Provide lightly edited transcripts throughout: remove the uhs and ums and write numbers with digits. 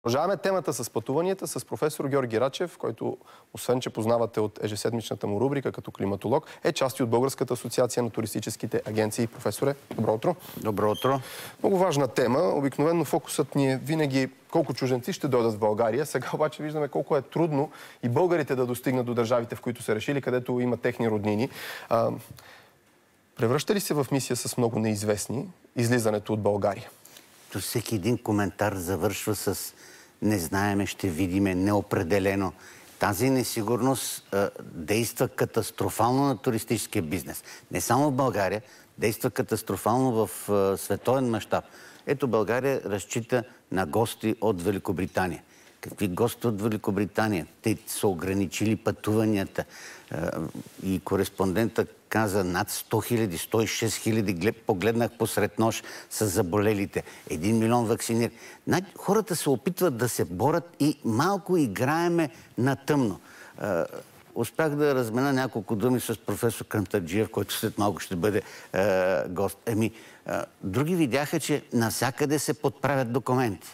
Продължаваме темата с пътуванията с професор Георги Рачев, който, освен че познавате от ежеседмичната му рубрика като климатолог, е част и от Българската асоциация на туристическите агенции. Професоре, добро утро. Добро утро. Много важна тема. Обикновено фокусът ни е винаги колко чужденци ще дойдат в България. Сега обаче виждаме колко е трудно и българите да достигнат до държавите, в които са решили, където има техни роднини. Превръща ли се в мисия с много неизвестни излизането от България? То всеки един коментар завършва с не знаеме, ще видиме, неопределено. Тази несигурност действа катастрофално на туристическия бизнес. Не само в България, действа катастрофално в световен мащаб. Ето България разчита на гости от Великобритания. Какви гости от Великобритания? Те са ограничили пътуванията. И кореспондента каза над 100 хиляди, 106 хиляди. Погледнах посред нощ с заболелите. 1 милион вакцинирани. Хората се опитват да се борят и малко играеме на тъмно. Успях да размена няколко думи с професор Кантарджиев, който след малко ще бъде гост. Други видяха, че навсякъде се подправят документи.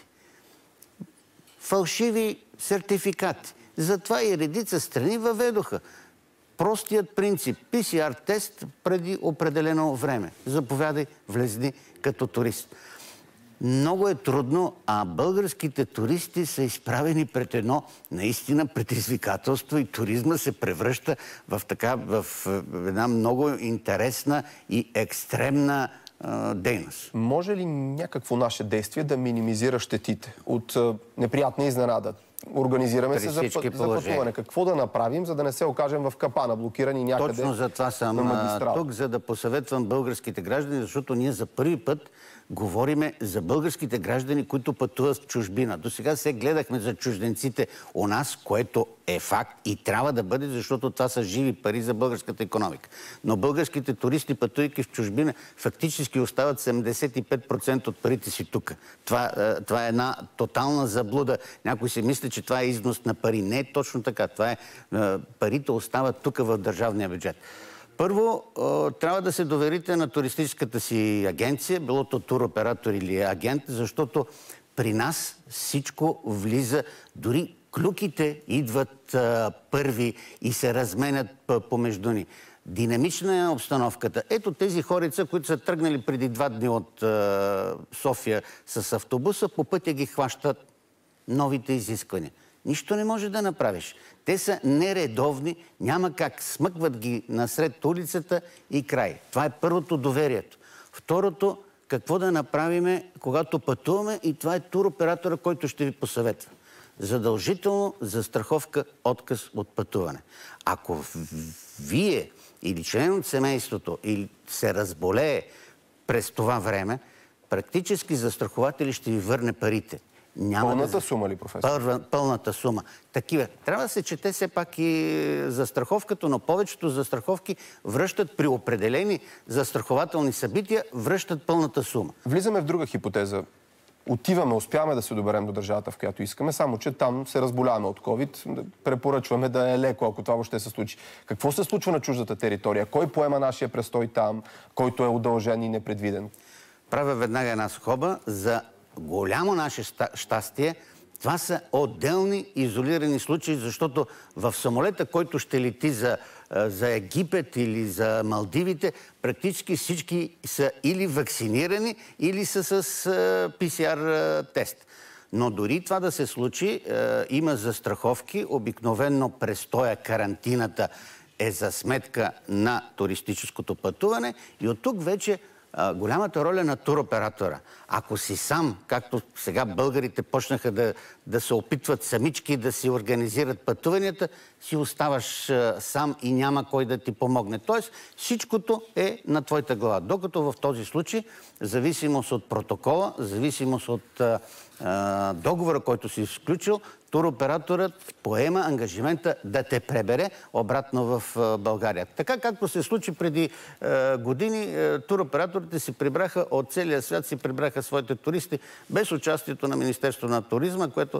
Фалшиви сертификати. Затова и редица страни въведоха простият принцип. PCR-тест преди определено време. Заповядай, влезни като турист. Много е трудно, а българските туристи са изправени пред едно наистина предизвикателство и туризма се превръща в една много интересна и екстремна дейност. Може ли някакво наше действие да минимизира щетите от неприятна изненада? Организираме се за пътуване. Какво да направим, за да не се окажем в капана, блокирани някъде? Точно за това съм тук, за да посъветвам българските граждани, защото ние за първи път говориме за българските граждани, които пътуват в чужбина. До сега се гледахме за чужденците у нас, което е факт и трябва да бъде, защото това са живи пари за българската икономика. Но българските туристи, пътувайки в чужбина, фактически остават 75% от парите си тук. Това е една тотална заблуда. Някой си мисли, че това е износ на пари. Не е точно така. Парите остават тук в държавния бюджет. Първо, трябва да се доверите на туристическата си агенция, било то туроператор или агент, защото при нас всичко влиза, дори клюките идват първи и се разменят помежду ни. Динамична е обстановката. Ето тези хорица, които са тръгнали преди 2 дни от София с автобуса, по пътя ги хващат новите изисквания. Нищо не може да направиш. Те са нередовни, няма как. Смъкват ги насред улицата и край. Това е първото, доверието. Второто, какво да направиме, когато пътуваме, и това е туроператора, който ще ви посъветва. Задължително застраховка отказ от пътуване. Ако вие или член от семейството или се разболее през това време, практически застрахователи ще ви върне парите. Пълната сума ли, професор? Пълната сума. Такива. Трябва да се чете все пак и застраховката, но повечето застраховки връщат при определени застрахователни събития, връщат пълната сума. Влизаме в друга хипотеза. Отиваме, успяваме да се доберем до държавата, в която искаме, само че там се разболяваме от COVID. Препоръчваме да е леко, ако това въобще се случи. Какво се случва на чуждата територия? Кой поема нашия престой там, който е удължен и непредвиден? Правя веднага една скоба. За голямо наше щастие, това са отделни изолирани случаи, защото в самолета, който ще лети за Египет или за Малдивите, практически всички са или вакцинирани, или са с PCR тест. Но дори това да се случи, има застраховки. Обикновено престоя, карантината е за сметка на туристическото пътуване и от тук вече голямата роля на туроператора. Ако си сам, както сега българите почнаха да се опитват самички да си организират пътуванията, си оставаш сам и няма кой да ти помогне. Тоест всичкото е на твоята глава. Докато в този случай, зависимост от протокола, зависимост от договора, който си изключил, туроператорът поема ангажимента да те пребере обратно в България. Така както се случи преди години, туроператорите си прибраха от целия свят, си прибраха своите туристи без участието на Министерството на туризма, което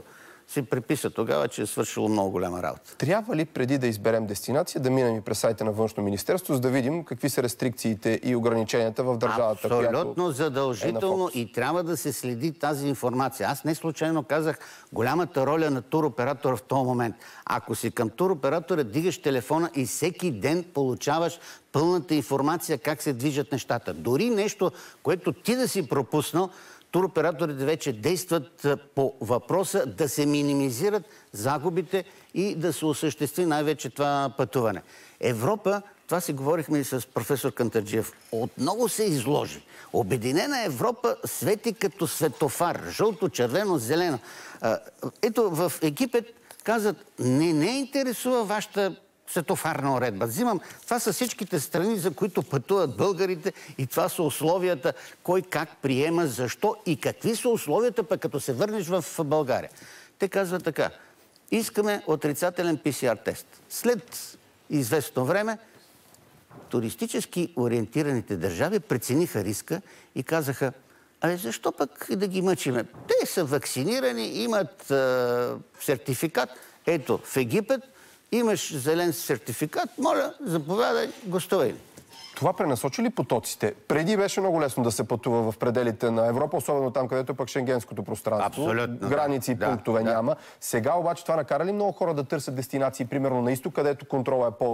си приписа тогава, че е свършило много голяма работа. Трябва ли преди да изберем дестинация да минем и през сайта на Външно министерство, за да видим какви са рестрикциите и ограниченията в държавата? Абсолютно задължително и трябва да се следи тази информация. Аз не случайно казах голямата роля на туроператора в този момент. Ако си към туроператора, дигаш телефона и всеки ден получаваш пълната информация как се движат нещата. Дори нещо, което ти да си пропуснал, туроператорите вече действат по въпроса да се минимизират загубите и да се осъществи най-вече това пътуване. Европа, това си говорихме и с професор Кантарджиев, отново се изложи. Обединена Европа свети като светофар. Жълто, червено, зелено. Ето в Египет казват, не интересува вашата светофарна уредба. Това са всичките страни, за които пътуват българите и това са условията, кой как приема, защо и какви са условията, пък като се върнеш в България. Те казват така, искаме отрицателен ПСР тест. След известно време туристически ориентираните държави прецениха риска и казаха, защо пък да ги мъчиме? Те са вакцинирани, имат сертификат. Ето, в Египет имаш зелен сертификат, моля, заповядай, гостувай. Това пренасочи ли потоците? Преди беше много лесно да се пътува в пределите на Европа, особено там, където пък шенгенското пространство. Абсолютно. Граници и пунктове няма. Сега обаче това накара ли много хора да търсят дестинации, примерно на изток, където контрола е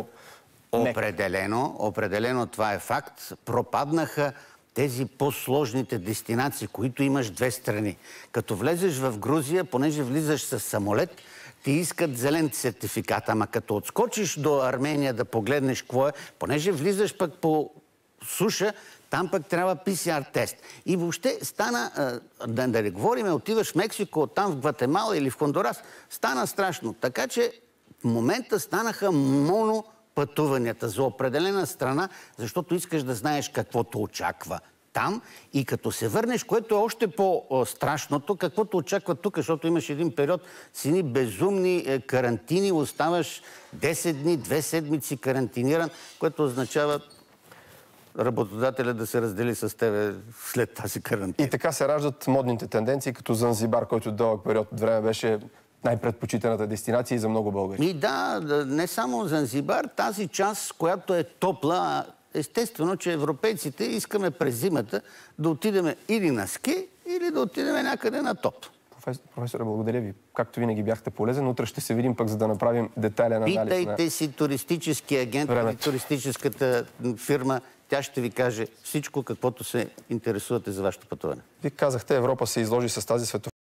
Определено това е факт. Пропаднаха тези по-сложните дестинации, които имаш две страни. Като влезеш в Грузия, понеже влизаш с самолет, ти искат зелен сертификат, ама като отскочиш до Армения да погледнеш какво е, понеже влизаш пък по суша, там пък трябва ПСР тест. И въобще стана, да не говорим, отиваш в Мексико, там в Гватемала или в Хондурас, стана страшно. Така че в момента станаха монопътуванията за определена страна, защото искаш да знаеш каквото очаква там и като се върнеш, което е още по-страшното, каквото очаква тук, защото имаш един период с едни безумни карантини, оставаш 10 дни, 2 седмици карантиниран, което означава работодателя да се раздели с тебе след тази карантина. И така се раждат модните тенденции, като Занзибар, който дълъг период от време беше най-предпочитаната дестинация и за много българи. И да, не само Занзибар, тази част, която е топла, естествено, че европейците искаме през зимата да отидем или на ски, или да отидем някъде на топ. Професоре, благодаря ви. Както винаги бяхте полезен. Утре ще се видим пък, за да направим детайлен анализ. Питайте си туристически агент или туристическата фирма. Тя ще ви каже всичко, каквото се интересувате за вашето пътуване. Вие казахте, Европа се изложи с тази световна